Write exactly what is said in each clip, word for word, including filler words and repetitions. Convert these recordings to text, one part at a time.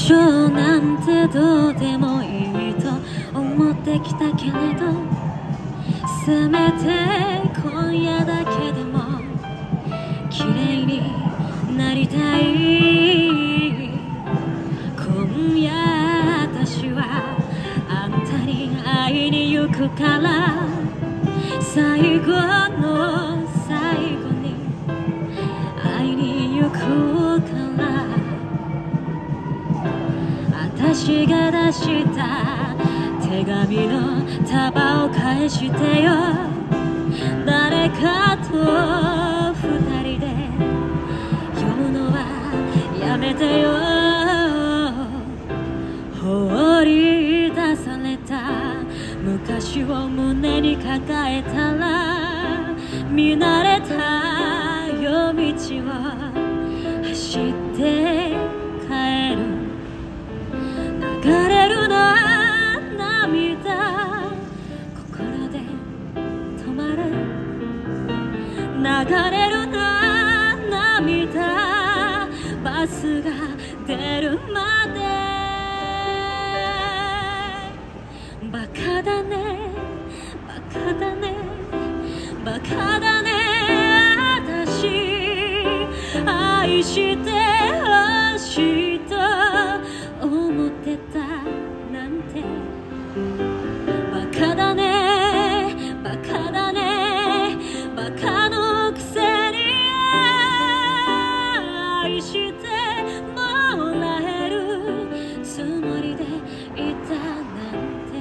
粧なんてどうでもいいと思ってきたけれど、せめて今夜だけでも綺麗になりたい。今夜私はあんたに会いに行くから、最後の最後に会いに行くから、私が出した手紙の束を返してよ。誰かと二人で読むのはやめてよ。放り出された昔を胸に抱えたら、見慣れた夜道を走って帰る。流れるな涙、心で止まる。流れるな涙、バスが出るまで。バカだねバカだねバカだね、私愛してほしいと思ってたなんて。バカだねバカだねバカのくせに愛してもらえるつもりでいたなんて。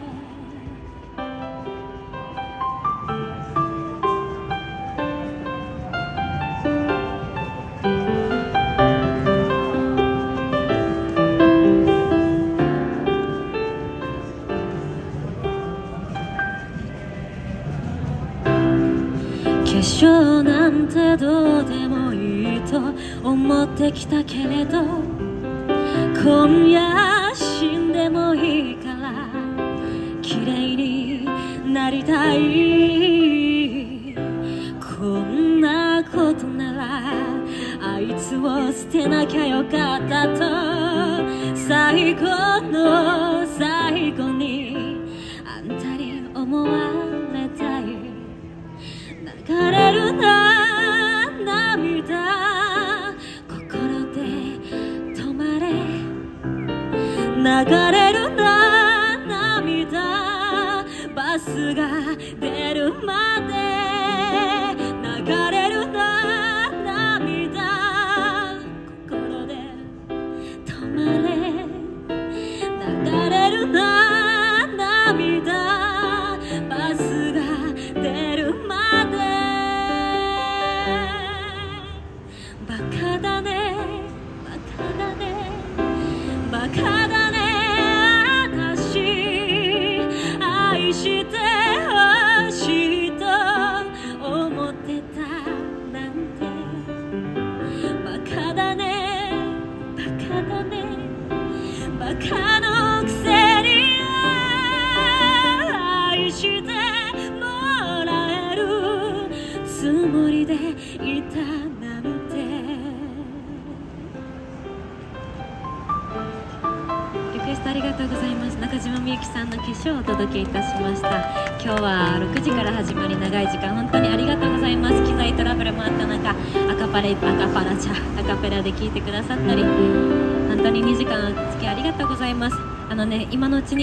化粧なんてどうでもいいと思ってきたけれど、今夜死んでもいいから綺麗になりたい。こんなことならあいつを捨てなきゃよかったと、最後の最後にあんたに思われたい。流れるな涙、心で止まれ。流れるな涙、バスが出るまで。流れるな涙、心で止まれ。流れるな涙、バスが出るまで。バカだねバカだねバカだね、私愛してほしいと思ってたなんて。バカだねバカだねバカのくせに愛してもらえるつもりでいたなんて。リクエストありがとうございます。中島みゆきさんの化粧をお届けいたしました。今日はろくじから始まり長い時間本当にありがとうございます。機材トラブルもあった中、アカパレアカパラチャアカペラで聴いてくださったり、本当ににじかんお付き合いありがとうございます。あのね、今のうちに